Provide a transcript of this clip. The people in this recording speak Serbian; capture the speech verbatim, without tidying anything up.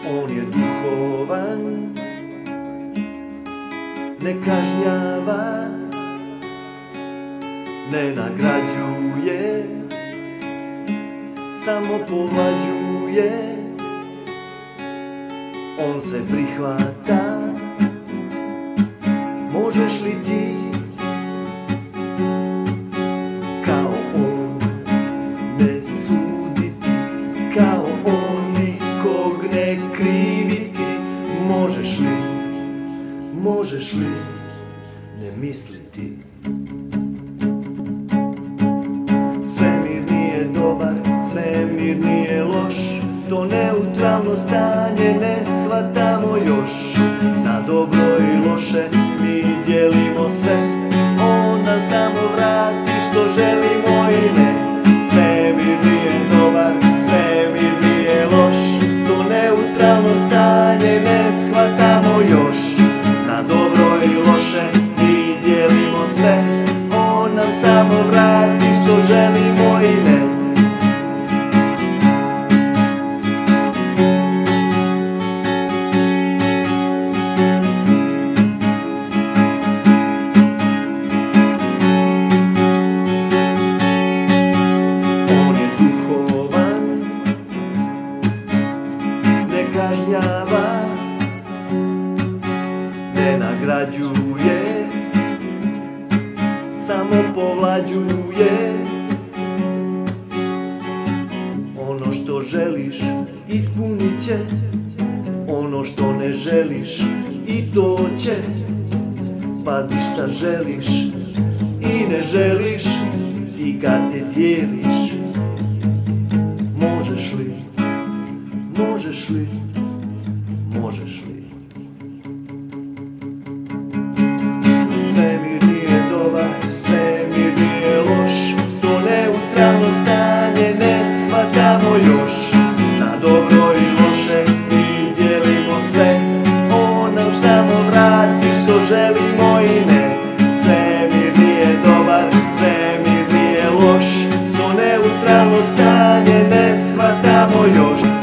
On je duhovan, ne kažnjava, ne nagrađuje, samo povlađuje. On se prihvata, možeš li ti kao on ne suditi, kao on nikog ne kriviti? Možeš li, možeš li ne misliti? Svemir nije dobar, svemir nije loš, to neutralno stanje ne shvatamo još. Na dobro i loše mi dijelimo sve, on nam samo vrati što želimo i ne. Svemir nije dobar, svemir nije loš, to neutralno stanje ne shvatamo još. Na dobro i loše mi dijelimo sve, on nam samo vrati što želimo i ne. Kažnjava, ne nagrađuje, samo povlađuje. Ono što želiš ispunit će, ono što ne želiš i to će. Pazi šta želiš i ne želiš, ti kad te dijeliš. Možeš li, možeš li, možeš li? Svemir nije dobar, svemir nije loš, to neutralno stanje ne shvatamo još. Na dobro i loše mi dijelimo sve, on nam samo vrati što želimo i ne. Svemir nije dobar, svemir nije loš, to neutralno stanje ne shvatamo još.